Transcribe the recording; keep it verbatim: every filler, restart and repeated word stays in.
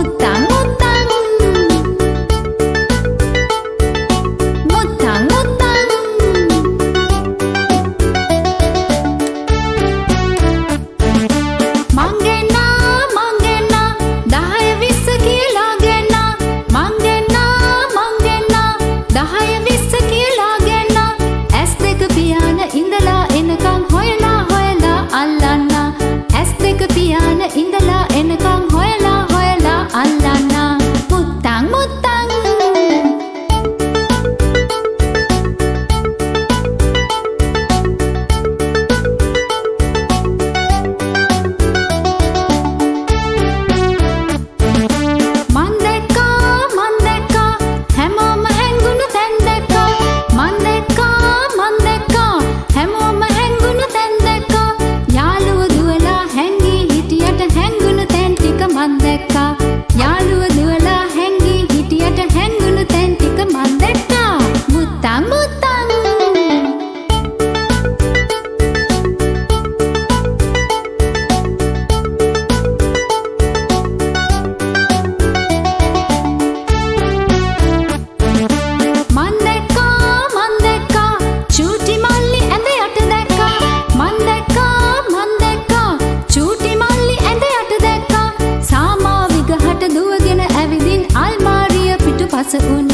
මුත්තං මුත්තං මුත්තං මුත්තං මංගෙන්නා මංගෙන්නා දහය විස්ස කියලා ගෙන්නා මංගෙන්නා මංගෙන්නා දහය විස්ස කියලා ගෙන්නා ඇස් දෙක පියාන ඉඳලා එනකන් හොයලා හොයලා අල්ලන්නා ඇස් දෙක පියාන ඉඳලා එනකන් හොයලා හොයලා අල්ලන්නා මුත්තං මුත්තං මන් දැක්කා මන් දැක්කා හැමෝම හැංගුණු තැන් දැක්කා මන් දැක්කා මන් දැක්කා හැමෝම හැංගුණු තැන් දැක්කා යාළුවෝ දුවලා හැංගී හිටියට හැංගුණු තැන් ටික මන් දැක්කා යාළුවෝ දුවලා හැංගී හිටියට හැංගුණු තැන් ටික මන් දැක්කා මුත්තං මුත්තං මන් දැක්කා මන් දැක්කා චූටි මල්ලි ඇඳ යට දැක්කා මන් දැක්කා මන් දැක්කා චූටි මල්ලි ඇඳ යට දැක්කා සාමා විගහට දුවගෙන ඇවිදින් අල්මාරිය පිටුපස උන